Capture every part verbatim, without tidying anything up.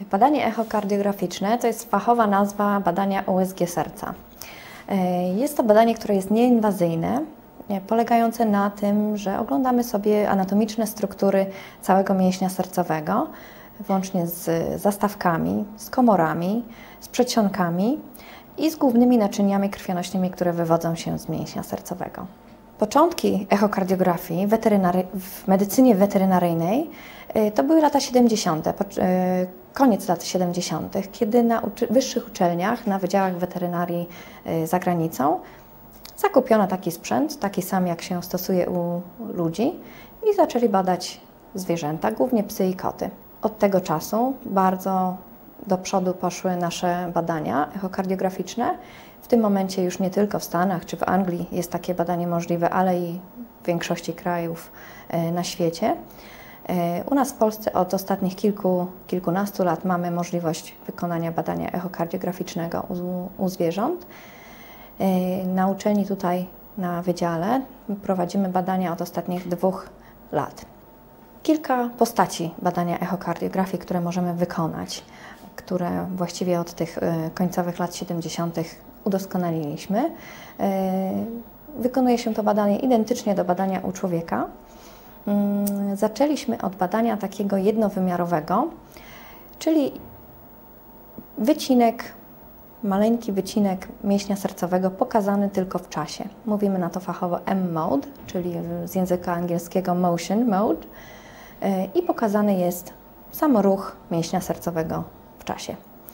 Badanie echokardiograficzne to jest fachowa nazwa badania U S G serca. Jest to badanie, które jest nieinwazyjne, polegające na tym, że oglądamy sobie anatomiczne struktury całego mięśnia sercowego, włącznie z zastawkami, z komorami, z przedsionkami i z głównymi naczyniami krwionośnymi, które wywodzą się z mięśnia sercowego. Początki echokardiografii w medycynie weterynaryjnej to były lata siedemdziesiąte, koniec lat siedemdziesiątych, kiedy na wyższych uczelniach, na wydziałach weterynarii za granicą zakupiono taki sprzęt, taki sam jak się stosuje u ludzi i zaczęli badać zwierzęta, głównie psy i koty. Od tego czasu bardzo do przodu poszły nasze badania echokardiograficzne. W tym momencie już nie tylko w Stanach czy w Anglii jest takie badanie możliwe, ale i w większości krajów na świecie. U nas w Polsce od ostatnich kilku, kilkunastu lat mamy możliwość wykonania badania echokardiograficznego u, u zwierząt. Na uczelni tutaj na wydziale prowadzimy badania od ostatnich dwóch lat. Kilka postaci badania echokardiografii, które możemy wykonać, które właściwie od tych końcowych lat siedemdziesiątych udoskonaliliśmy. Wykonuje się to badanie identycznie do badania u człowieka. Zaczęliśmy od badania takiego jednowymiarowego, czyli wycinek, maleńki wycinek mięśnia sercowego pokazany tylko w czasie. Mówimy na to fachowo M-mode, czyli z języka angielskiego motion mode, i pokazany jest sam ruch mięśnia sercowego w czasie.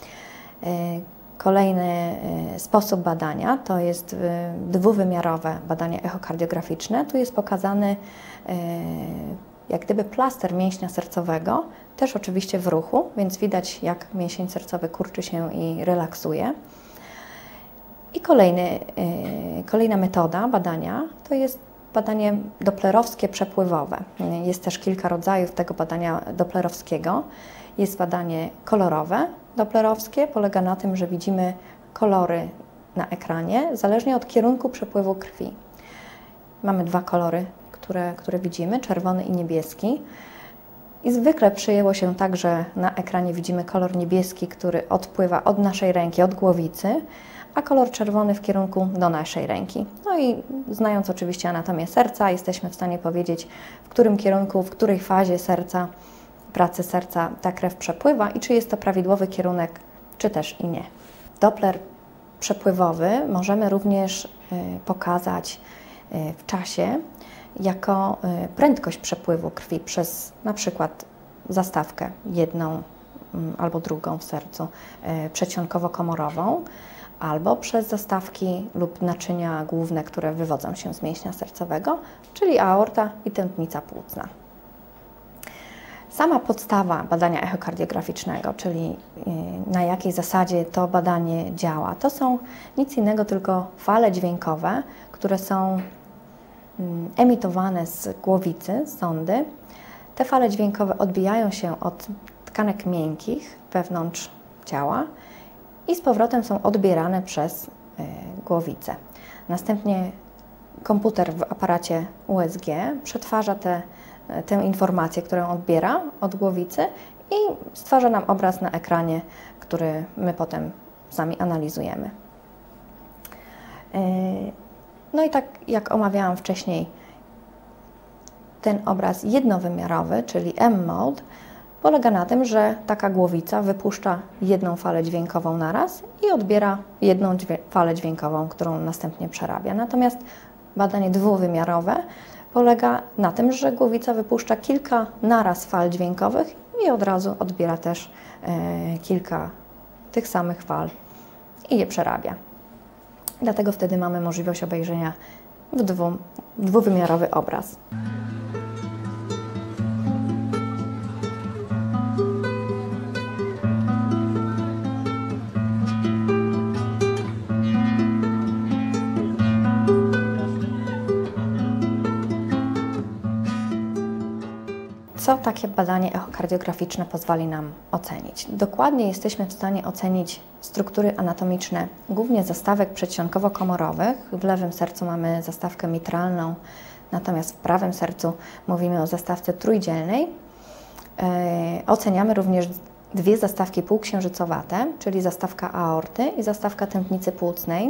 Kolejny sposób badania to jest dwuwymiarowe badanie echokardiograficzne. Tu jest pokazany jak gdyby plaster mięśnia sercowego, też oczywiście w ruchu, więc widać, jak mięsień sercowy kurczy się i relaksuje. I kolejny, kolejna metoda badania to jest badanie doplerowskie przepływowe. Jest też kilka rodzajów tego badania doplerowskiego. Jest badanie kolorowe doplerowskie, polega na tym, że widzimy kolory na ekranie, zależnie od kierunku przepływu krwi. Mamy dwa kolory, które, które widzimy, czerwony i niebieski. I zwykle przyjęło się tak, że na ekranie widzimy kolor niebieski, który odpływa od naszej ręki, od głowicy, a kolor czerwony w kierunku do naszej ręki. No i znając oczywiście anatomię serca, jesteśmy w stanie powiedzieć, w którym kierunku, w której fazie serca, pracy serca ta krew przepływa i czy jest to prawidłowy kierunek, czy też i nie. Doppler przepływowy możemy również pokazać w czasie jako prędkość przepływu krwi przez na przykład zastawkę jedną albo drugą w sercu przedsionkowo-komorową, albo przez zastawki lub naczynia główne, które wywodzą się z mięśnia sercowego, czyli aorta i tętnica płucna. Sama podstawa badania echokardiograficznego, czyli na jakiej zasadzie to badanie działa, to są nic innego tylko fale dźwiękowe, które są emitowane z głowicy, z sondy. Te fale dźwiękowe odbijają się od tkanek miękkich wewnątrz ciała i z powrotem są odbierane przez głowicę. Następnie komputer w aparacie U S G przetwarza te, tę informację, którą odbiera od głowicy i stwarza nam obraz na ekranie, który my potem sami analizujemy. No i tak jak omawiałam wcześniej, ten obraz jednowymiarowy, czyli M-mode, polega na tym, że taka głowica wypuszcza jedną falę dźwiękową naraz i odbiera jedną dźwię falę dźwiękową, którą następnie przerabia. Natomiast badanie dwuwymiarowe polega na tym, że głowica wypuszcza kilka naraz fal dźwiękowych i od razu odbiera też e, kilka tych samych fal i je przerabia. Dlatego wtedy mamy możliwość obejrzenia w dwu, dwuwymiarowy obraz. Co takie badanie echokardiograficzne pozwoli nam ocenić? Dokładnie jesteśmy w stanie ocenić struktury anatomiczne, głównie zastawek przedsionkowo-komorowych. W lewym sercu mamy zastawkę mitralną, natomiast w prawym sercu mówimy o zastawce trójdzielnej. Yy, oceniamy również dwie zastawki półksiężycowate, czyli zastawka aorty i zastawka tętnicy płucnej.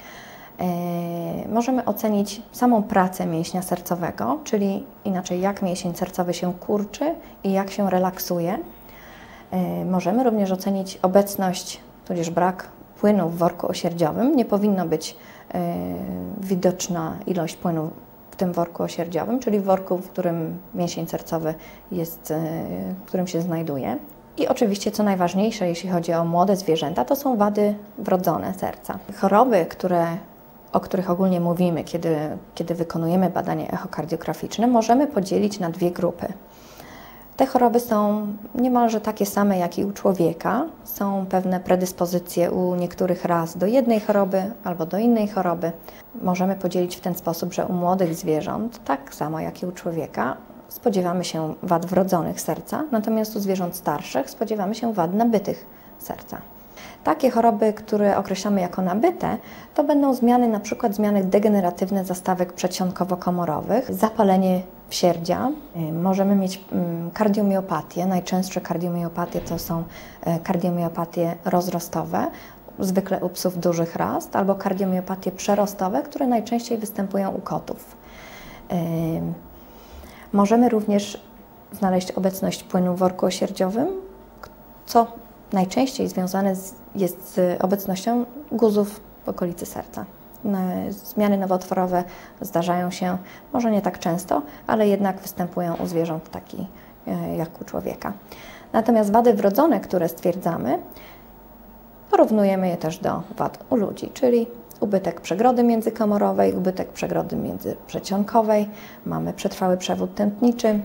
Możemy ocenić samą pracę mięśnia sercowego, czyli inaczej jak mięsień sercowy się kurczy i jak się relaksuje. Możemy również ocenić obecność, tudzież brak płynu w worku osierdziowym. Nie powinno być widoczna ilość płynu w tym worku osierdziowym, czyli w worku, w którym mięsień sercowy jest, w którym się znajduje. I oczywiście, co najważniejsze, jeśli chodzi o młode zwierzęta, to są wady wrodzone serca. Choroby, które, o których ogólnie mówimy, kiedy, kiedy wykonujemy badanie echokardiograficzne, możemy podzielić na dwie grupy. Te choroby są niemalże takie same jak i u człowieka. Są pewne predyspozycje u niektórych ras do jednej choroby albo do innej choroby. Możemy podzielić w ten sposób, że u młodych zwierząt, tak samo jak i u człowieka, spodziewamy się wad wrodzonych serca, natomiast u zwierząt starszych spodziewamy się wad nabytych serca. Takie choroby, które określamy jako nabyte, to będą zmiany, na przykład zmiany degeneratywne zastawek przedsionkowo-komorowych, zapalenie wsierdzia. Możemy mieć kardiomiopatię. Najczęstsze kardiomiopatie to są kardiomiopatie rozrostowe, zwykle u psów dużych ras, albo kardiomiopatie przerostowe, które najczęściej występują u kotów. Możemy również znaleźć obecność płynu w worku osierdziowym, co najczęściej związane jest z obecnością guzów w okolicy serca. Zmiany nowotworowe zdarzają się może nie tak często, ale jednak występują u zwierząt takich jak u człowieka. Natomiast wady wrodzone, które stwierdzamy, porównujemy je też do wad u ludzi, czyli ubytek przegrody międzykomorowej, ubytek przegrody międzyprzecionkowej, mamy przetrwały przewód tętniczy,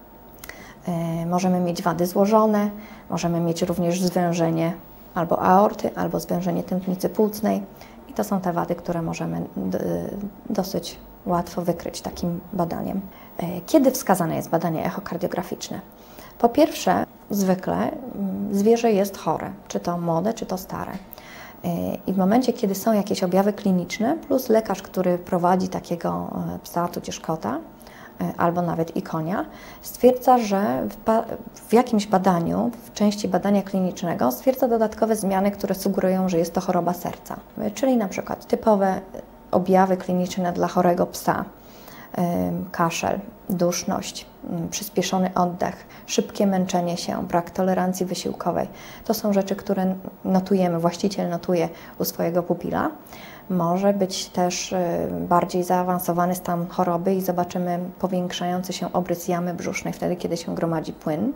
możemy mieć wady złożone, możemy mieć również zwężenie albo aorty, albo zwężenie tętnicy płucnej i to są te wady, które możemy dosyć łatwo wykryć takim badaniem. Kiedy wskazane jest badanie echokardiograficzne? Po pierwsze, zwykle zwierzę jest chore, czy to młode, czy to stare. I w momencie, kiedy są jakieś objawy kliniczne, plus lekarz, który prowadzi takiego psa, tudzież kota, albo nawet i konia, stwierdza, że w, w jakimś badaniu, w części badania klinicznego stwierdza dodatkowe zmiany, które sugerują, że jest to choroba serca. Czyli na przykład typowe objawy kliniczne dla chorego psa, kaszel, duszność, przyspieszony oddech, szybkie męczenie się, brak tolerancji wysiłkowej. To są rzeczy, które notujemy, właściciel notuje u swojego pupila. Może być też bardziej zaawansowany stan choroby i zobaczymy powiększający się obrys jamy brzusznej wtedy, kiedy się gromadzi płyn.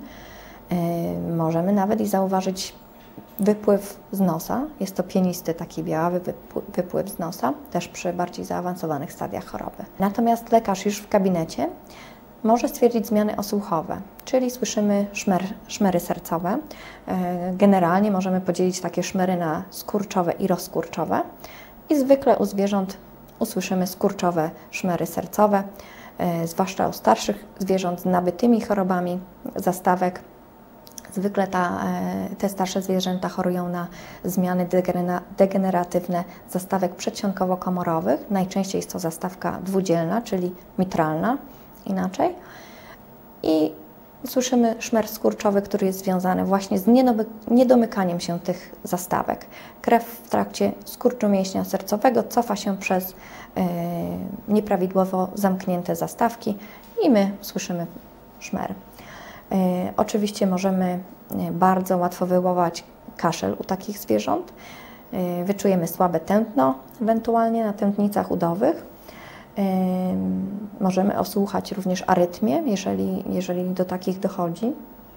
Możemy nawet i zauważyć wypływ z nosa. Jest to pianisty, taki biały wypływ z nosa, też przy bardziej zaawansowanych stadiach choroby. Natomiast lekarz już w gabinecie może stwierdzić zmiany osłuchowe, czyli słyszymy szmer, szmery sercowe. Generalnie możemy podzielić takie szmery na skurczowe i rozkurczowe. I zwykle u zwierząt usłyszymy skurczowe szmery sercowe, zwłaszcza u starszych zwierząt z nabytymi chorobami zastawek. Zwykle ta, te starsze zwierzęta chorują na zmiany degeneratywne zastawek przedsionkowo-komorowych. Najczęściej jest to zastawka dwudzielna, czyli mitralna inaczej. I słyszymy szmer skurczowy, który jest związany właśnie z niedomykaniem się tych zastawek. Krew w trakcie skurczu mięśnia sercowego cofa się przez yy, nieprawidłowo zamknięte zastawki i my słyszymy szmer. Yy, oczywiście możemy bardzo łatwo wywołać kaszel u takich zwierząt. Yy, wyczujemy słabe tętno, ewentualnie na tętnicach udowych. Możemy osłuchać również arytmię, jeżeli, jeżeli do takich dochodzi.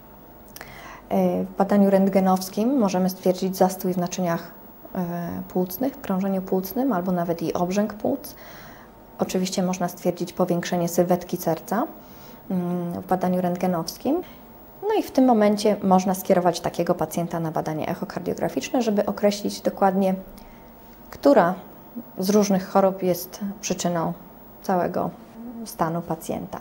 W badaniu rentgenowskim możemy stwierdzić zastój w naczyniach płucnych, w krążeniu płucnym albo nawet i obrzęk płuc. Oczywiście można stwierdzić powiększenie sylwetki serca w badaniu rentgenowskim. No i w tym momencie można skierować takiego pacjenta na badanie echokardiograficzne, żeby określić dokładnie, która z różnych chorób jest przyczyną całego stanu pacjenta.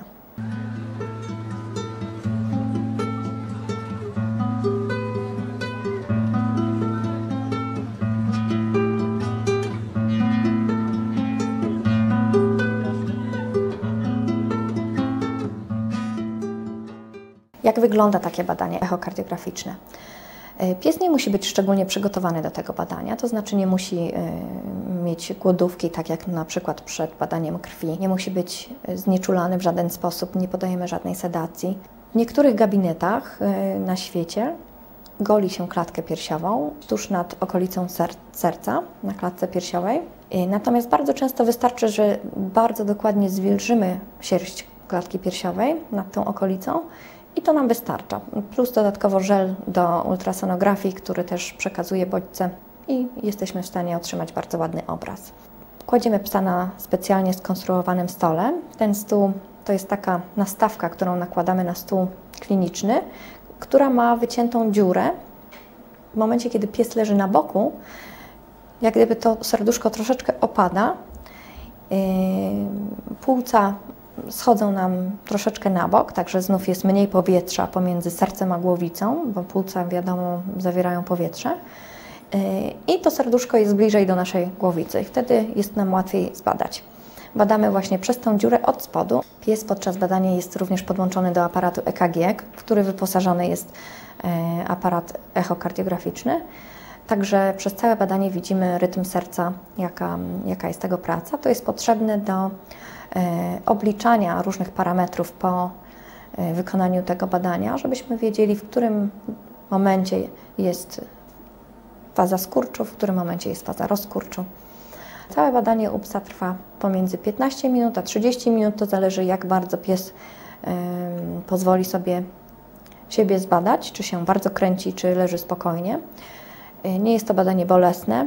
Jak wygląda takie badanie echokardiograficzne? Pies nie musi być szczególnie przygotowany do tego badania, to znaczy nie musi mieć głodówki, tak jak na przykład przed badaniem krwi, nie musi być znieczulany w żaden sposób, nie podajemy żadnej sedacji. W niektórych gabinetach na świecie goli się klatkę piersiową tuż nad okolicą ser serca, na klatce piersiowej. Natomiast bardzo często wystarczy, że bardzo dokładnie zwilżymy sierść klatki piersiowej nad tą okolicą i to nam wystarcza. Plus dodatkowo żel do ultrasonografii, który też przekazuje bodźce i jesteśmy w stanie otrzymać bardzo ładny obraz. Kładziemy psa na specjalnie skonstruowanym stole. Ten stół to jest taka nastawka, którą nakładamy na stół kliniczny, która ma wyciętą dziurę. W momencie, kiedy pies leży na boku, jak gdyby to serduszko troszeczkę opada, yy, płuca schodzą nam troszeczkę na bok, także znów jest mniej powietrza pomiędzy sercem a głowicą, bo płuca, wiadomo, zawierają powietrze. Yy, I to serduszko jest bliżej do naszej głowicy i wtedy jest nam łatwiej zbadać. Badamy właśnie przez tą dziurę od spodu. Pies podczas badania jest również podłączony do aparatu E K G, w który wyposażony jest aparat echokardiograficzny. Także przez całe badanie widzimy rytm serca, jaka, jaka jest tego praca. To jest potrzebne do obliczania różnych parametrów po wykonaniu tego badania, żebyśmy wiedzieli, w którym momencie jest faza skurczu, w którym momencie jest faza rozkurczu. Całe badanie u psa trwa pomiędzy piętnaście minut a trzydzieści minut, to zależy, jak bardzo pies y, pozwoli sobie siebie zbadać, czy się bardzo kręci, czy leży spokojnie. Y, nie jest to badanie bolesne,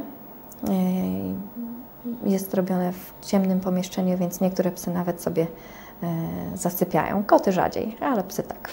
y, jest robione w ciemnym pomieszczeniu, więc niektóre psy nawet sobie y, zasypiają. Koty rzadziej, ale psy tak.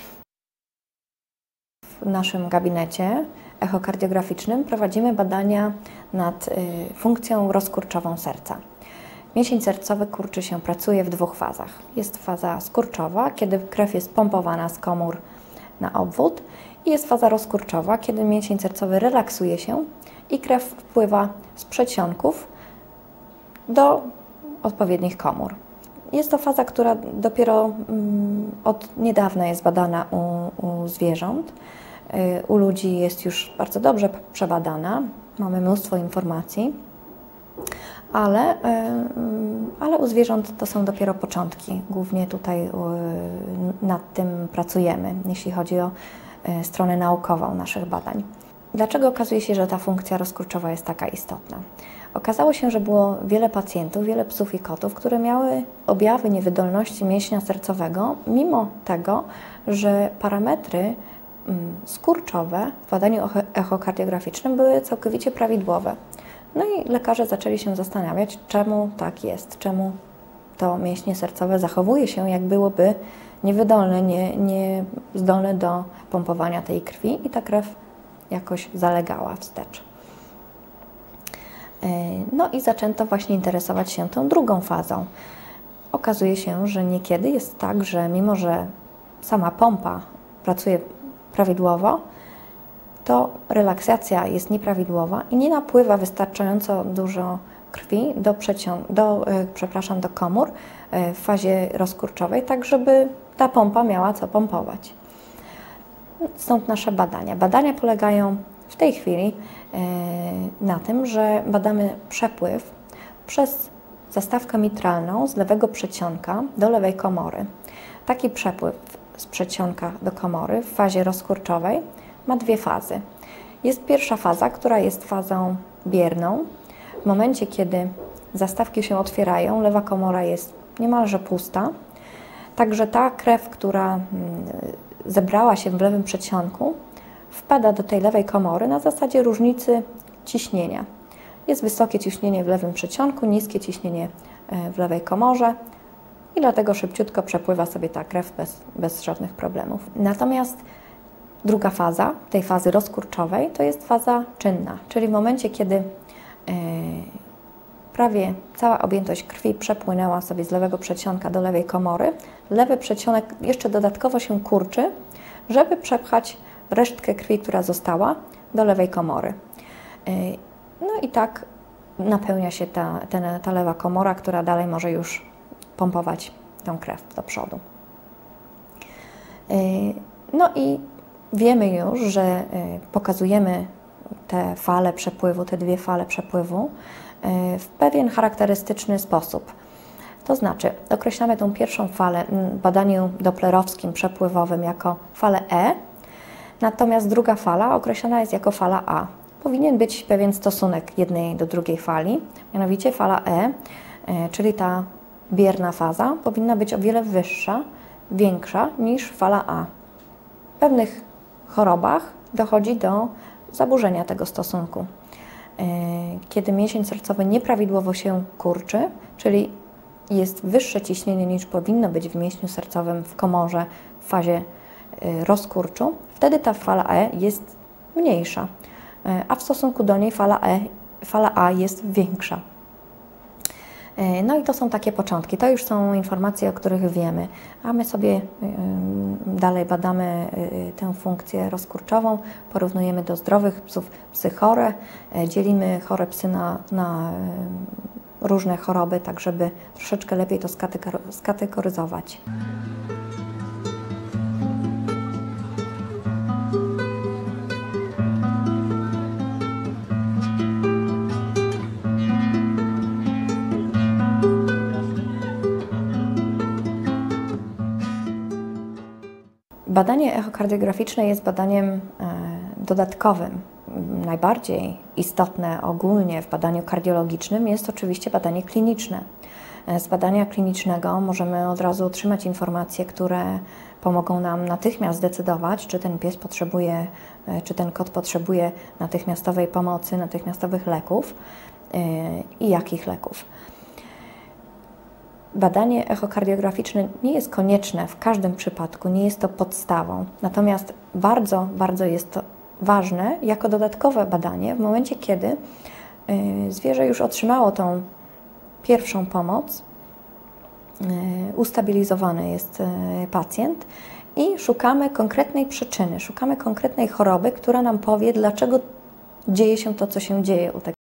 W naszym gabinecie echokardiograficznym prowadzimy badania nad y, funkcją rozkurczową serca. Mięsień sercowy kurczy się, pracuje w dwóch fazach. Jest faza skurczowa, kiedy krew jest pompowana z komór na obwód, i jest faza rozkurczowa, kiedy mięsień sercowy relaksuje się i krew wpływa z przedsionków do odpowiednich komór. Jest to faza, która dopiero mm, od niedawna jest badana u, u zwierząt. U ludzi jest już bardzo dobrze przebadana, mamy mnóstwo informacji, ale, ale u zwierząt to są dopiero początki. Głównie tutaj nad tym pracujemy, jeśli chodzi o stronę naukową naszych badań. Dlaczego okazuje się, że ta funkcja rozkurczowa jest taka istotna? Okazało się, że było wiele pacjentów, wiele psów i kotów, które miały objawy niewydolności mięśnia sercowego, mimo tego, że parametry skurczowe w badaniu echokardiograficznym były całkowicie prawidłowe. No i lekarze zaczęli się zastanawiać, czemu tak jest, czemu to mięśnie sercowe zachowuje się, jak byłoby niewydolne, nie, nie zdolne do pompowania tej krwi i ta krew jakoś zalegała wstecz. No i zaczęto właśnie interesować się tą drugą fazą. Okazuje się, że niekiedy jest tak, że mimo że sama pompa pracuje prawidłowo, to relaksacja jest nieprawidłowa i nie napływa wystarczająco dużo krwi do, do, przepraszam, do komór w fazie rozkurczowej, tak żeby ta pompa miała co pompować. Stąd nasze badania. Badania polegają w tej chwili na tym, że badamy przepływ przez zastawkę mitralną z lewego przedsionka do lewej komory. Taki przepływ z przedsionka do komory w fazie rozkurczowej ma dwie fazy. Jest pierwsza faza, która jest fazą bierną. W momencie, kiedy zastawki się otwierają, lewa komora jest niemalże pusta. Także ta krew, która zebrała się w lewym przedsionku, wpada do tej lewej komory na zasadzie różnicy ciśnienia. Jest wysokie ciśnienie w lewym przedsionku, niskie ciśnienie w lewej komorze i dlatego szybciutko przepływa sobie ta krew bez, bez żadnych problemów. Natomiast druga faza, tej fazy rozkurczowej, to jest faza czynna, czyli w momencie, kiedy yy, prawie cała objętość krwi przepłynęła sobie z lewego przedsionka do lewej komory, lewy przedsionek jeszcze dodatkowo się kurczy, żeby przepchać resztkę krwi, która została, do lewej komory. Yy, no i tak napełnia się ta, ta, ta lewa komora, która dalej może już pompować tą krew do przodu. Yy, no i wiemy już, że pokazujemy te fale przepływu, te dwie fale przepływu w pewien charakterystyczny sposób. To znaczy, określamy tą pierwszą falę w badaniu doplerowskim przepływowym jako falę E, natomiast druga fala określana jest jako fala A. Powinien być pewien stosunek jednej do drugiej fali, mianowicie fala E, czyli ta bierna faza, powinna być o wiele wyższa, większa niż fala A. W pewnych chorobach dochodzi do zaburzenia tego stosunku. Kiedy mięsień sercowy nieprawidłowo się kurczy, czyli jest wyższe ciśnienie niż powinno być w mięśniu sercowym w komorze w fazie rozkurczu, wtedy ta fala E jest mniejsza, a w stosunku do niej fala E, fala A jest większa. No i to są takie początki, to już są informacje, o których wiemy, a my sobie dalej badamy tę funkcję rozkurczową, porównujemy do zdrowych psów psy chore, dzielimy chore psy na, na różne choroby, tak żeby troszeczkę lepiej to skategoryzować. Badanie echokardiograficzne jest badaniem dodatkowym. Najbardziej istotne ogólnie w badaniu kardiologicznym jest oczywiście badanie kliniczne. Z badania klinicznego możemy od razu otrzymać informacje, które pomogą nam natychmiast zdecydować, czy ten pies potrzebuje, czy ten kot potrzebuje natychmiastowej pomocy, natychmiastowych leków i jakich leków. Badanie echokardiograficzne nie jest konieczne w każdym przypadku, nie jest to podstawą. Natomiast bardzo, bardzo jest to ważne jako dodatkowe badanie w momencie, kiedy zwierzę już otrzymało tą pierwszą pomoc, ustabilizowany jest pacjent i szukamy konkretnej przyczyny, szukamy konkretnej choroby, która nam powie, dlaczego dzieje się to, co się dzieje u tego